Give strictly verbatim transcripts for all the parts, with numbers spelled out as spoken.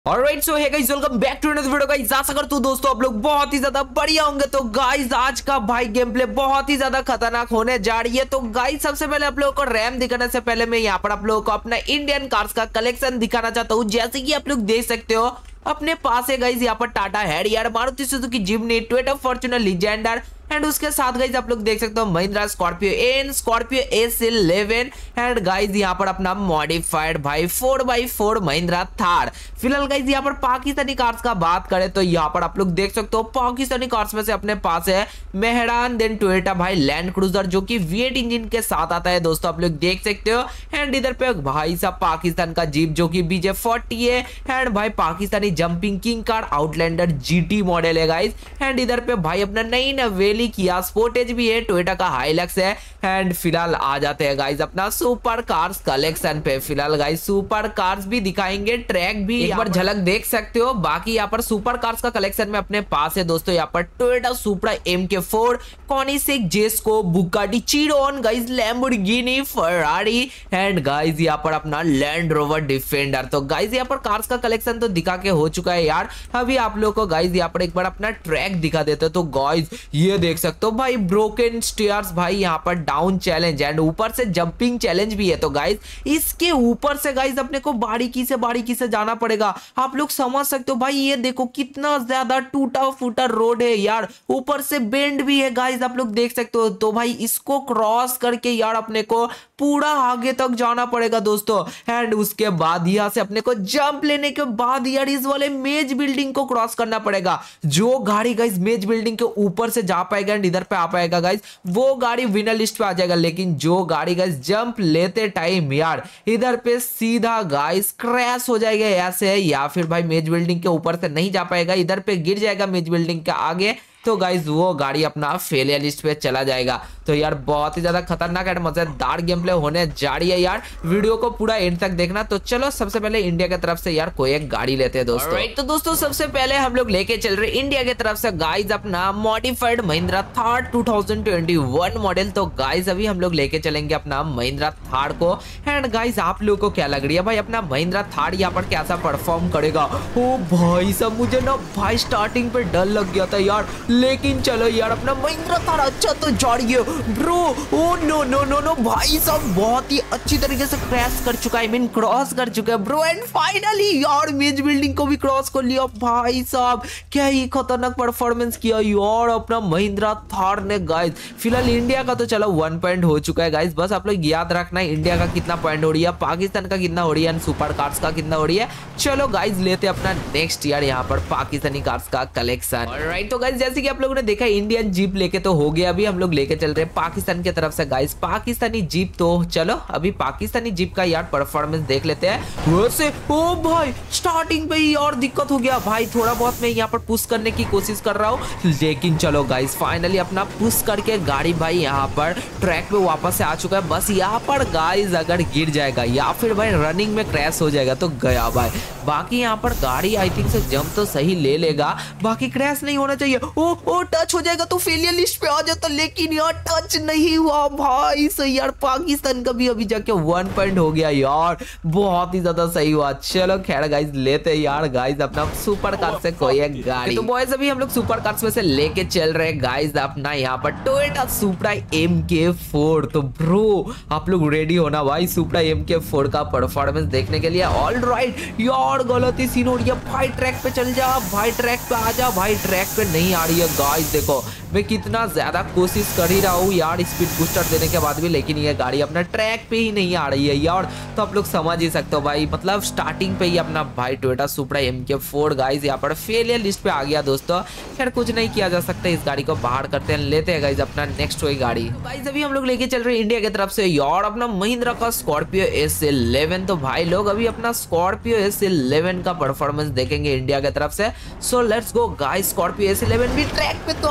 Alright so hey guys welcome back to another video guys. आशा करता हूं दोस्तों आप लोग बहुत ही ज्यादा बढ़िया होंगे। तो गाइस आज का भाई गेम प्ले बहुत ही ज्यादा खतरनाक होने जा रही है। तो गाइस सबसे पहले आप लोगों को रैम दिखाने से पहले मैं यहाँ पर आप लोगों को अपना इंडियन कार्स का कलेक्शन दिखाना चाहता हूँ। जैसे कि आप लोग देख सकते हो अपने पास है गाइस यहाँ पर Tata Harrier, Maruti Suzuki Jimny, Toyota Fortuner Legender and उसके साथ गाइस आप लोग देख सकते हो Mahindra Scorpio N, Scorpio S eleven and guys यहाँ पर अपना मॉडिफाइड भाई four by four Mahindra Thar. फिलहाल गाइस यहाँ पर पाकिस्तानी कार्स का बात करें तो यहाँ पर आप लोग देख सकते हो पाकिस्तानी कार्स में से अपने पास है मेहरान, देन टोयोटा भाई लैंड क्रूजर जो कि वी एट इंजन के साथ आता है दोस्तों, आप लोग देख सकते हो। एंड इधर पे भाई साहब पाकिस्तान का जीप जो कि बीजे फोर्टी है एंड भाई Pakistani jumping king car Outlander GT model है गाइस। एंड इधर पे भाई अपना नई नवेली किया स्पोर्टेज भी है, टोयोटा का हाइलक्स है। एंड फिलहाल आ जाते हैं गाइस अपना सुपर कार्स कलेक्शन पे। फिलहाल गाइस सुपर कार्स भी दिखाएंगे, ट्रैक भी एक बार झलक देख सकते हो। बाकी यहाँ पर सुपर कार्स का कलेक्शन में अपने पास है दोस्तों यहाँ पर Toyota Supra M K four, Koenigsegg Jesko, Bugatti Chiron guys, Lamborghini, Ferrari and guys यहाँ पर अपना लैंड रोवर डिफेंडर। तो गाइस यहाँ पर कार्स का कलेक्शन तो दिखा के हो चुका है यार। अभी आप लोग को गाइस यहाँ पर एक बार अपना ट्रैक दिखा देते हैं। तो गाइस ये देख सकते हो भाई ब्रोकन स्टेयर्स भाई यहाँ पर डाउन चैलेंज एंड ऊपर से जंपिंग चैलेंज भी है। तो गाइस इसके ऊपर से गाइस अपने को बारीकी से बारीकी से जाना पड़ेगा। आप लोग समझ सकते हो भाई, ये देखो कितना ज्यादा टूटा फूटा रोड है यार, ऊपर से बेंड भी है गाइस आप लोग देख सकते हो। तो भाई इसको क्रॉस करके यार अपने को पूरा आगे तक जाना पड़ेगा दोस्तों। एंड उसके बाद यहाँ से अपने को जंप लेने के बाद यार इस वाले मेज बिल्डिंग को क्रॉस करना पड़ेगा। जो गाड़ी गाइस मेज बिल्डिंग के ऊपर से जा पाएगा एंड इधर पे आ पाएगा गाइस वो गाड़ी विनर लिस्ट पे आ जाएगा। लेकिन जो गाड़ी गाइस जंप लेते टाइम यार इधर पे सीधा गाइस क्रैश हो जाएगा ऐसे, या फिर भाई मेज बिल्डिंग के ऊपर से नहीं जा पाएगा, इधर पे गिर जाएगा मेज बिल्डिंग के आगे, तो गाइस वो गाड़ी अपना फेलियर लिस्ट पे चला जाएगा। तो यार बहुत ही ज्यादा खतरनाक एंड मजेदार गेम प्ले होने जा रही है यार, वीडियो को पूरा एंड तक देखना। तो चलो सबसे पहले इंडिया की तरफ से यार कोई एक गाड़ी लेते हैं दोस्तों। Alright, तो दोस्तों सबसे पहले हम लोग लेके चल रहे इंडिया की तरफ से गाइस अपना modified Mahindra Thar two thousand twenty one model. तो गाइस अभी हम लोग लेके चलेंगे अपना महिंद्रा थार को। एंड गाइस आप लोगों को क्या लग रही है भाई अपना महिंद्रा थार यहाँ पर कैसा परफॉर्म करेगा? ओ भाई सब मुझे ना भाई स्टार्टिंग पे डर लग गया था यार, लेकिन चलो यार अपना महिंद्रा थार अच्छा तो जा रही है bro. Oh no no no no भाई साहब बहुत ही अच्छी तरीके से क्रैश कर चुका है, आई मीन क्रॉस कर चुका है ब्रो। एंड फाइनली यार मेज बिल्डिंग को भी क्रॉस कर लिया भाई साहब, क्या ही खतरनाक परफॉर्मेंस किया यार अपना महिंद्रा थार ने गाइस। फिलहाल इंडिया का तो चलो वन पॉइंट हो चुका है गाइस, बस आप लोग याद रखना है इंडिया का कितना पॉइंट हो रही है, पाकिस्तान का कितना हो रही है, सुपर कार्स का कितना हो रही है। चलो गाइस लेते हैं अपना नेक्स्ट ईयर यहाँ पर पाकिस्तानी कार्स का कलेक्शन। ऑलराइट तो गाइस जैसे कि आप लोगों ने देखा इंडियन जीप लेके तो हो गया, अभी हम लोग लेके चल रहे हैं पाकिस्तान की तरफ से गाइस पाकिस्तानी जीप। तो चलो अभी पाकिस्तानी जीप का यार परफॉर्मेंस देख लेते हैं। वैसे ओ भाई स्टार्टिंग पे ही और दिक्कत हो गया भाई, थोड़ा बहुत मैं यहाँ पर पुश करने की कोशिश कर रहा हूँ, लेकिन चलो गाइस फाइनली अपना पुश करके गाड़ी भाई यहाँ पर ट्रैक पे वापस से आ चुका है। बस यहाँ पर गाइस अगर गिर जाएगा या फिर भाई रनिंग में क्रैश हो जाएगा तो गया भाई। बाकी यहाँ पर गाड़ी आई थिंक से जंप तो सही ले लेगा, बाकी क्रैश नहीं होना चाहिए। ओ ओ टच हो जाएगा तो फेलियर लिस्ट पे आ जाता, लेकिन यार टच नहीं हुआ भाई। सही यार पाकिस्तान का भी अभी जाके वन पॉइंट हो गया यार, बहुत ही ज्यादा सही हुआ। चलो खैर गाइस लेते यार गाइस अपना सुपर कार से कोई एक गाड़ी। तो बॉयज अभी हम लोग सुपर कार्स में से लेके चल रहे गाइस अपना यहाँ पर Toyota Supra M K four. तो ब्रो आप लोग रेडी होना भाई सुप्रा एम के फोर का परफॉर्मेंस देखने के लिए। ऑल राइट यार गलती सीन हो रही है भाई, ट्रैक पे चल जा भाई, ट्रैक पे आ जा भाई, ट्रैक पे नहीं आ रही है गाइस। देखो मैं कितना ज्यादा कोशिश कर ही रहा हूँ यार स्पीड बूस्टर देने के बाद भी, लेकिन ये गाड़ी अपना ट्रैक पे ही नहीं आ रही है यार। तो आप लोग समझ ही सकते हो भाई, मतलब स्टार्टिंग पे ही अपना भाई Toyota Supra M K four guys यहाँ पर फेलियर लिस्ट पे आ गया दोस्तों। खैर कुछ नहीं किया जा सकता, इस गाड़ी को बाहर करते हैं, लेते हैं गाइस अपना नेक्स्ट वही गाड़ी। तो गाइस अभी हम लोग लेके चल रहे हैं इंडिया की तरफ से यार अपना महिंद्रा का स्कॉर्पियो एस इलेवन। तो भाई लोग अभी अपना स्कॉर्पियो एस इलेवन का परफॉर्मेंस देखेंगे इंडिया की तरफ से। So let's go guys, Scorpio S eleven भी ट्रैक पे तो आ चुका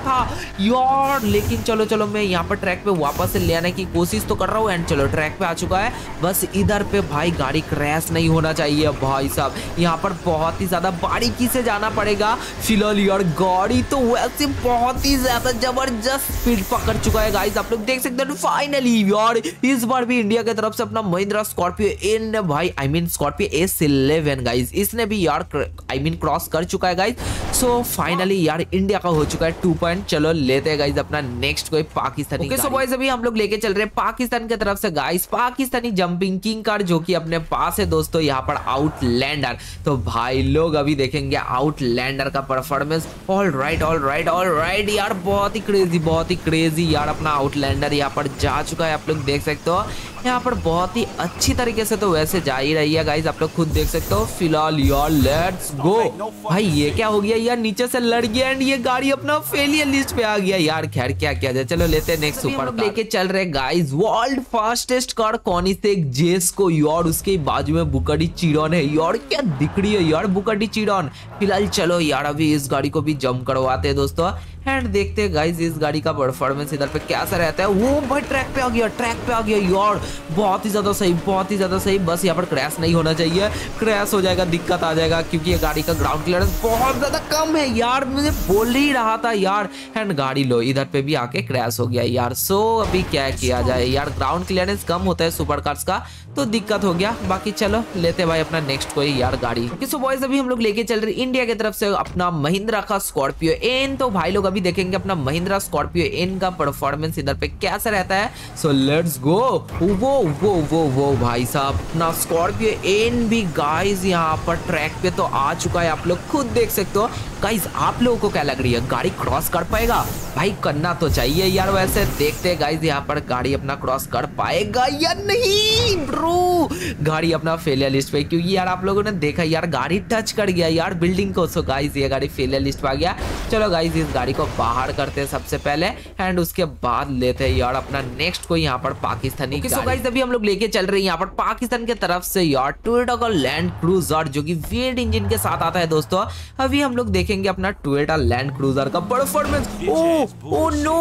था यार। लेकिन चलो चलो मैं यहाँ पर ट्रैक पे वापस से ले आने की कोशिश तो कर रहा हूँ एंड चलो ट्रैक पे आ चुका है। बस इधर पे भाई गाड़ी क्रैश नहीं होना चाहिए भाई साहब। यहाँ पर बहुत ही ज्यादा बारीकी से जाना पड़ेगा। फिलहाल यार गाड़ी तो वैसे बहुत ही ज्यादा जबरदस्त स्पीड पकड़ चुका है गाइस, आप लोग देख सकते हैं। फाइनली यार इस बार भी इंडिया की तरफ से अपना महिंद्रा स्कॉर्पियो एन भाई I mean Scorpio S eleven guys, इसने भी यार आई मीन क्रॉस कर चुका है गाइस। सो फाइनली यार इंडिया का हो चुका है टू पॉइंट। चलो लेते हैं गाइस अपना नेक्स्ट कोई पाकिस्तानी। ओके सो बॉयज अभी हम लोग लेके चल रहे हैं पाकिस्तान की तरफ से guys Pakistani jumping king car जो कि अपने पास है दोस्तों यहाँ पर आउटलैंडर। तो भाई लोग अभी देखेंगे आउटलैंडर का performance. All right all right all right यार बहुत ही क्रेजी बहुत ही क्रेजी यार अपना आउटलैंडर यहाँ पर जा चुका है, आप लोग देख सकते हो। यहाँ पर बहुत ही अच्छी तरीके से तो वैसे जा ही रही है गाइस, आप लोग खुद देख सकते हो। फिलहाल यार लेट्स गो। भाई ये क्या हो गया यार, नीचे से लड़ गया एंड ये गाड़ी अपना फेलियर लिस्ट पे आ गया यार। खैर क्या किया जाए, चलो लेते हैं नेक्स्ट सुपर कार। लेके चल रहे guys world fastest car Koenigsegg Jesko को यार, उसके बाजू में बुगाटी चिरॉन है यार। क्या दिख रही है यार बुगाटी चिरॉन। फिलहाल चलो यार अभी इस गाड़ी को भी जंप करवाते हैं दोस्तों एंड देखते हैं गाइस इस गाड़ी का परफॉर्मेंस इधर पे कैसा रहता है। वो भाई ट्रैक पे आ गया ट्रैक पे आ गया यार, बहुत ही ज्यादा सही बहुत ही ज्यादा सही। बस यहाँ पर क्रैश नहीं होना चाहिए, क्रैश हो जाएगा दिक्कत आ जाएगा क्योंकि ये गाड़ी का ग्राउंड क्लियरेंस बहुत ज्यादा कम है यार, मुझे बोल ही रहा था यार। एंड गाड़ी लो इधर पे भी आके क्रैश हो गया यार। सो अभी क्या किया जाए यार, ग्राउंड क्लियरेंस कम होता है सुपर कार्स का तो दिक्कत हो गया। बाकी चलो लेते भाई अपना नेक्स्ट कोई यार गाड़ी। सो बॉयज अभी हम लोग लेके चल रहे इंडिया की तरफ से अपना महिंद्रा का स्कॉर्पियो एन। तो भाई लोग अभी देखेंगे अपना महिंद्रा स्कॉर्पियो एन का परफॉर्मेंस इधर पे कैसा रहता है। So let's go. वो वो वो वो भाई साहब अपना स्कॉर्पियो एन भी गाइस यहाँ पर ट्रैक पे तो आ चुका है, आप लोग खुद देख सकते हो। गाइस आप लोगों को क्या लग रही है गाड़ी क्रॉस कर पाएगा? भाई करना तो चाहिए यार, वैसे देखते हैं गाइस यहाँ पर गाड़ी अपना क्रॉस कर पाएगा या नहीं। ब्रो गाड़ी अपना फेलियर लिस्ट पे, क्योंकि यार आप लोगों ने देखा यार गाड़ी टच कर गया यार बिल्डिंग को। सो गाइस ये गाड़ी फेलियर लिस्ट पे आ गया। चलो गाइस इस गाड़ी को बाहर करते हैं सबसे पहले एंड उसके बाद लेते हैं यार अपना नेक्स्ट कोई यहाँ पर पाकिस्तानी गाड़ी। सो गाइस अभी हम लोग लेके चल रहे हैं यहाँ पर पाकिस्तान की तरफ से यार टोयोटा का लैंड क्रूजर जो कि वी एट इंजन के साथ आता है दोस्तों। अभी हम लोग देखेंगे अपना टोयोटा लैंड क्रूजर का परफॉर्मेंस। ओ ओ नो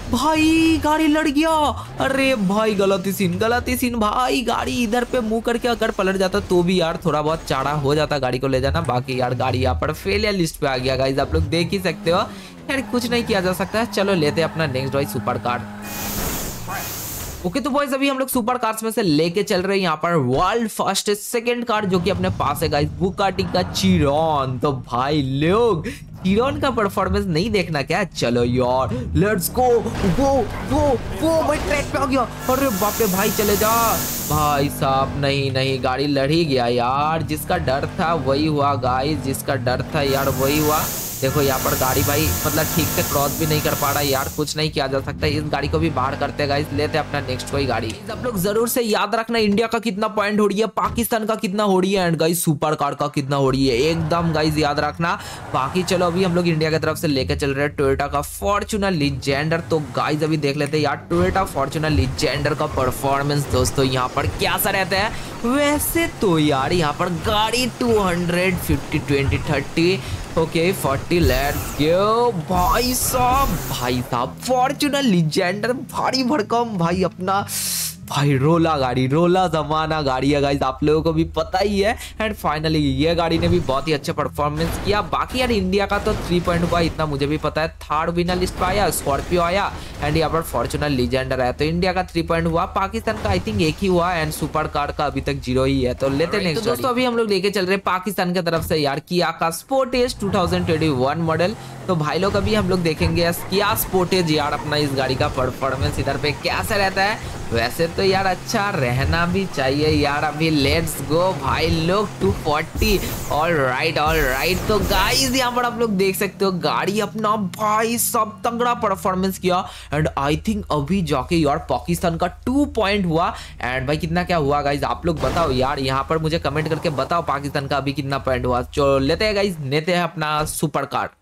भाई गाड़ी लड़ गया। अरे भाई गलती सीन गलती सीन भाई, गाड़ी इधर पे मुंह करके अगर पलट जाता तो भी यार थोड़ा बहुत चाड़ा हो जाता गाड़ी को ले जाना। बाकी यार गाड़ी यहाँ पर फेलियर लिस्ट पे आ गया गाइस, आप लोग देख ही सकते हो। यार कुछ नहीं किया जा सकता है। चलो लेते हैं अपना नेक्स्ट भाई सुपर कार। ओके तो बॉयज अभी हम लोग सुपर कार्स में से लेके चल रहे हैं यहाँ पर वर्ल्ड फास्टेस्ट सेकंड कार जो कि अपने पास है गाइस बुगाटी का चिरॉन। तो भाई लोग चिरॉन का परफॉर्मेंस नहीं देखना क्या? चलो यार लेट्स गो। वो वो वो भाई ट्रैक पे आ गया। अरे बाप रे भाई चले जा भाई साहब। नहीं नहीं गाड़ी लड़ ही गया यार, जिसका डर था वही हुआ गाइस, जिसका डर था यार वही हुआ। देखो यहाँ पर गाड़ी भाई मतलब ठीक से क्रॉस भी नहीं कर पा रहा यार, कुछ नहीं किया जा सकता। इस गाड़ी को भी बाहर करते हैं गाइस, लेते हैं अपना नेक्स्ट कोई गाड़ी। आप लोग जरूर से याद रखना इंडिया का कितना पॉइंट हो रही है, पाकिस्तान का कितना हो रही है एंड गाइस सुपर कार का कितना हो रही है, एकदम गाइस याद रखना। बाकी चलो अभी हम लोग इंडिया की तरफ से लेकर चल रहे हैं टोयोटा का फॉर्च्यूनर लीजेंडर। तो गाइस अभी देख लेते हैं यार टोयोटा फॉर्च्यूनर लीजेंडर का परफॉर्मेंस दोस्तों यहाँ पर कैसा रहता है। वैसे तो यार यहाँ पर गाड़ी two hundred fifty twenty thirty okay forty let's go भाई साहब। भाई साहब फॉर्च्यूनर लीजेंडर भारी भड़कम भाई अपना भाई रोला गाड़ी रोला जमाना गाड़ी है गाइस, आप लोगों को भी पता ही है। एंड फाइनली ये गाड़ी ने भी बहुत ही अच्छा परफॉर्मेंस किया। बाकी यार इंडिया का तो थ्री पॉइंट हुआ इतना मुझे भी पता है। थर्ड विनर लिस्ट पे आया स्कॉर्पियो आया एंड यहाँ पर फॉर्च्यूनर लीजेंडर आया। तो इंडिया का थ्री पॉइंट हुआ, पाकिस्तान का आई थिंक एक ही हुआ एंड सुपर कार का अभी तक जीरो ही है। तो लेते नेक्स्ट तो दोस्तों अभी हम लोग लेके चल रहे पाकिस्तान की तरफ से यार किया का Sportage two thousand twenty one model. तो भाई लोग अभी हम लोग देखेंगे किया स्पोर्टेज यार अपना इस गाड़ी का परफॉर्मेंस इधर पे कैसा रहता है। वैसे तो यार अच्छा रहना भी चाहिए यार। अभी लेट्स गो भाई लोग two forty all right all right. तो गाइस यहाँ पर आप लोग देख सकते हो गाड़ी अपना भाई सब तगड़ा परफॉर्मेंस किया एंड आई थिंक अभी जाके यार पाकिस्तान का टू पॉइंट हुआ। एंड भाई कितना क्या हुआ गाइस आप लोग बताओ यार, यहाँ पर मुझे कमेंट करके बताओ पाकिस्तान का अभी कितना पॉइंट हुआ। चलो लेते हैं गाइस, लेते हैं अपना सुपर कार।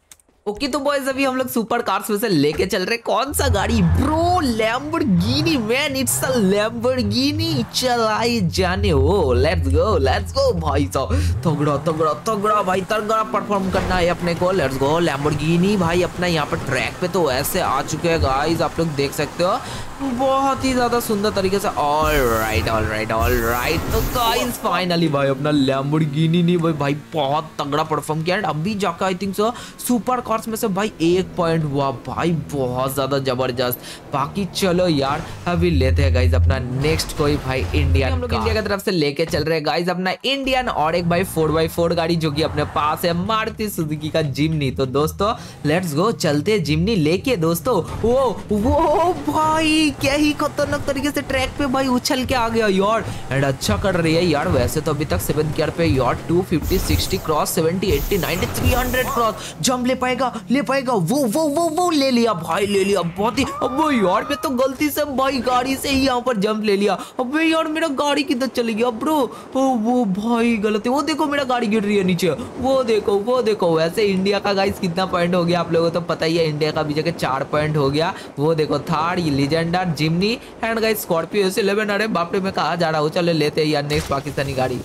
ओके तो बॉयज अभी हम लोग सुपर कार्स में से लेके चल रहे कौन सा गाड़ी bro, Lamborghini man, it's a Lamborghini, चलाए जाने हो, लेट्स गो लेट्स गो भाई साहब, तगड़ा तगड़ा तगड़ा भाई, तगड़ा परफॉर्म करना है अपने को, लेट्स गो लैम्बोर्गिनी भाई। अपना यहाँ पर ट्रैक पे तो ऐसे आ चुके हैं गाइस, आप लोग देख सकते हो बहुत ही ज्यादा सुंदर तरीके से। All right all right all right तो गाइस फाइनली भाई अपना लैम्बोर्गिनी नहीं भाई भाई बहुत तगड़ा परफॉर्म किया। एंड अभी जाकर I think so super cars में से भाई एक पॉइंट हुआ भाई, बहुत ज्यादा जबरदस्त। बाकी चलो यार अभी लेते हैं गाइस अपना नेक्स्ट कोई भाई इंडियन, हम लोग इंडिया की तरफ से लेके चल रहे हैं गाइस अपना इंडियन और एक भाई फोर बाई फोर गाड़ी जो कि अपने पास है, मारुति सुजुकी का जिम्नी। तो दोस्तों लेट्स गो चलते जिम्नी लेके दोस्तों। वो वो भाई क्या ही खतरनाक तरीके से ट्रैक पे भाई उछल के आ गया यार, एंड अच्छा कर रही है यार। वैसे तो अभी तक सेवन गियर पे यार two fifty sixty cross seventy eighty ninety three hundred cross jump ले पाएगा ले पाएगा वो वो वो वो ले लिया भाई, ले लिया बहुत ही। अब यार मैं तो गलती से भाई गाड़ी से ही यहाँ पर जंप ले लिया। अब यार मेरा गाड़ी किधर चली गया ब्रो, ओ वो भाई गलत है। वो देखो मेरा गाड़ी गिर रही है नीचे, वो देखो वो देखो। वैसे इंडिया का गाइस कितना पॉइंट हो गया आप लोगों को तो पता ही है, इंडिया का भी जगह चार पॉइंट हो गया। वो देखो Thar Legender Jimny and guys Scorpio S eleven. अरे बाप रे मैं कहाँ जा रहा हूँ, चलो लेते हैं यार नेक्स्ट पाकिस्तानी गाड़ी।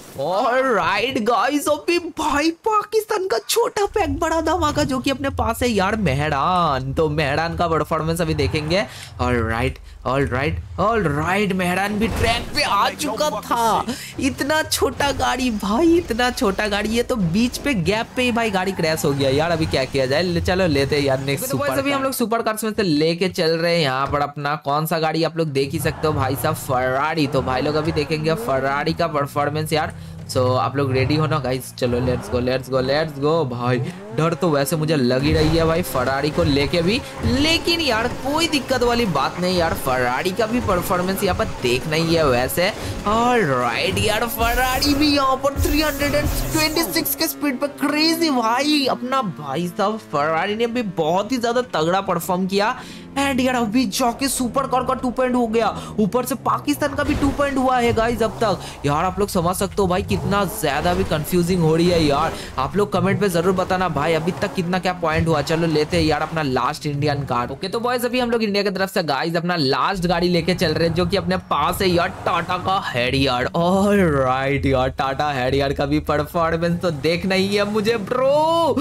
ऑलराइट गाइस अभी भाई पाकिस्तान का छोटा पैक बड़ा धमाका जो कि अपने पास है यार मेहरान। तो मेहरान का परफॉर्मेंस अभी देखेंगे। ऑलराइट ऑलराइट ऑलराइट मेहरान भी ट्रैक पे आ चुका था। इतना छोटा गाड़ी भाई, इतना छोटा गाड़ी, ये तो बीच पे गैप पे ही भाई गाड़ी क्रैश हो गया यार। अभी क्या किया जाए, चलो लेते हैं यार नेक्स्ट सुपर। अभी हम लोग सुपर कार्स में से लेके चल रहे हैं यहाँ पर अपना कौन सा गाड़ी आप लोग देख ही सकते हो भाई साहब, फरारी। तो भाई लोग अभी देखेंगे फरारी का परफॉर्मेंस यार। सो so, आप लोग रेडी हो ना गाइस, चलो let's go let's go let's go भाई। डर तो वैसे मुझे लग ही रही है भाई फरारी को लेके भी, लेकिन यार कोई दिक्कत वाली बात नहीं यार, फरारी का भी परफॉर्मेंस यहाँ पर देखना ही है वैसे। ऑलराइट यार फरारी भी यहाँ पर थ्री ट्वेंटी सिक्स के स्पीड पे क्रेजी भाई। अपना भाई साहब फरारी ने भी बहुत ही ज्यादा तगड़ा परफॉर्म किया। एंड यार अभी जाके सुपर कार का टू पॉइंट हो गया, ऊपर से पाकिस्तान का भी टू पॉइंट हुआ है गाइस अब तक। यार आप लोग समझ सकते हो भाई कितना ज्यादा भी कंफ्यूजिंग हो रही है यार। आप लोग कमेंट पे जरूर बताना भाई अभी तक कितना क्या पॉइंट हुआ। चलो लेते हैं यार अपना लास्ट इंडियन कार। ओके तो बॉयज अभी हम लोग इंडिया की तरफ से गाइस अपना लास्ट गाड़ी लेके चल रहे हैं जो कि अपने पास है यार टाटा का हैरियर। ऑलराइट यार टाटा हैरियर का भी परफॉर्मेंस तो देखना ही है मुझे ब्रो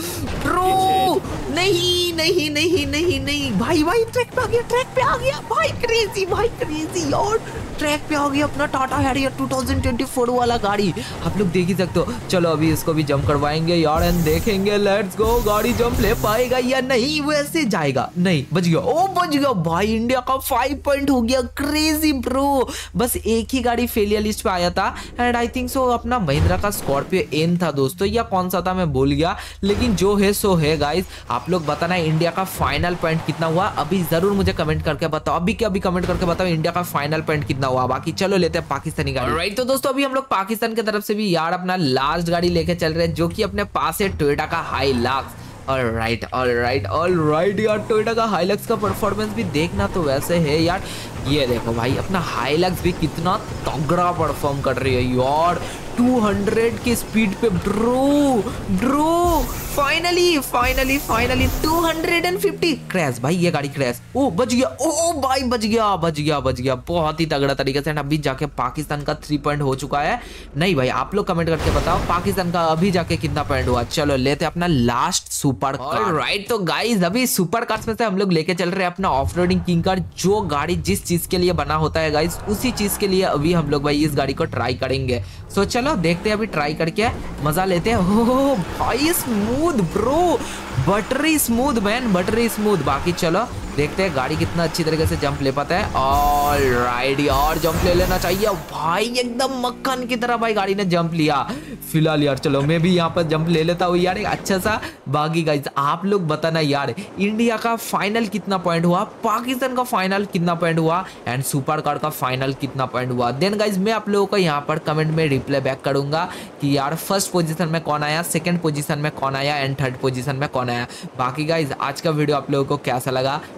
ब्रो। नहीं नहीं नहीं नहीं नहीं भाई भाई ट्रैक पे आ गया, ट्रैक पे आ गया भाई, क्रेजी भाई क्रेजी यार, ट्रैक पे आ गया अपना Tata Harrier two thousand twenty four वाला गाड़ी। आप लोग देख ही सकते हो। चलो अभी इसको भी जंप करवाएंगे यार एंड देखेंगे लेट्स गो गाड़ी जंप ले पाएगा या नहीं। वैसे जाएगा नहीं, बच गया, ओ बच गया भाई। इंडिया का फाइव पॉइंट हो गया, क्रेजी ब्रो। बस एक ही गाड़ी फेलियर लिस्ट पे आया था एंड आई थिंक सो अपना महिंद्रा का स्कॉर्पियो एन था दोस्तों, या कौन सा था मैं भूल गया, लेकिन जो है सो है गाइस। आप लोग बताना इंडिया का फाइनल पॉइंट कितना हुआ, अभी जरूर मुझे कमेंट करके बताओ। अभी क्या अभी कमेंट करके बताओ इंडिया का फाइनल पॉइंट कितना हुआ। बाकी चलो लेते हैं पाकिस्तानी गाड़ी। राइट तो दोस्तों अभी हम लोग पाकिस्तान की तरफ से भी यार अपना लास्ट गाड़ी लेके चल रहे हैं जो कि अपने पास है टोयोटा का हाइलक्स। ऑलराइट ऑलराइट ऑलराइट यार टोयोटा का हाइलक्स का परफॉर्मेंस भी देखना तो वैसे है यार। ये देखो भाई अपना हाइलक्स भी कितना तगड़ा परफॉर्म कर रही है यार, टू हंड्रेड की स्पीड पे bro bro. Finally finally finally two fifty crash भाई, ये गाड़ी क्रैश। ओ बच गया, ओ भाई बच गया बच गया बच गया बहुत ही तगड़ा तरीके से। अभी जाके पाकिस्तान का थ्री पॉइंट हो चुका है। नहीं भाई आप लोग कमेंट करके बताओ पाकिस्तान का अभी जाके कितना पॉइंट हुआ। चलो लेते अपना लास्ट सुपर कार। राइट तो गाइस अभी सुपर कार्स में से हम लोग लेके चल रहे हैं अपना ऑफ रोडिंग किंग कार, जो गाड़ी जिस चीज के लिए बना होता है गाइस उसी चीज के लिए अभी हम लोग भाई इस गाड़ी को ट्राई करेंगे। सो चलो देखते हैं अभी ट्राई करके मजा लेते हैं। हो भाई smooth bro, buttery smooth man, buttery smooth. बाकी चलो देखते हैं गाड़ी कितना अच्छी तरीके से जंप ले पाता है। ऑलराइट यार जंप ले लेना चाहिए भाई, एकदम मक्खन की तरह भाई गाड़ी ने जंप लिया फिलहाल यार। चलो मैं भी यहाँ पर जंप ले लेता हूँ यार एक अच्छा सा। बाकी गाइस आप लोग बताना यार इंडिया का फाइनल कितना पॉइंट हुआ, पाकिस्तान का फाइनल कितना पॉइंट हुआ एंड सुपर कार का फाइनल कितना पॉइंट हुआ। देन गाइस मैं आप लोगों को यहाँ पर कमेंट में रिप्लाई बैक करूंगा कि यार फर्स्ट पोजीशन में कौन आया, सेकंड पोजीशन में कौन आया एंड थर्ड पोजीशन में कौन आया। बाकी गाइस आज का वीडियो आप लोगों को कैसा लगा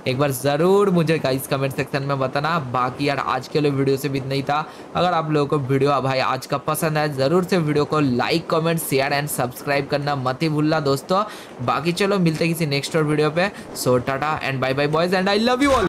एक बार जरूर मुझे गाइस कमेंट सेक्शन में बताना। बाकी यार आज के लिए वीडियो से भी इतना ही था। अगर आप लोगों को वीडियो भाई आज का पसंद है जरूर से वीडियो को like comment share and subscribe करना मत ही भूलना दोस्तों। बाकी चलो मिलते किसी नेक्स्ट और वीडियो पे। So tata and bye bye boys and I love you all.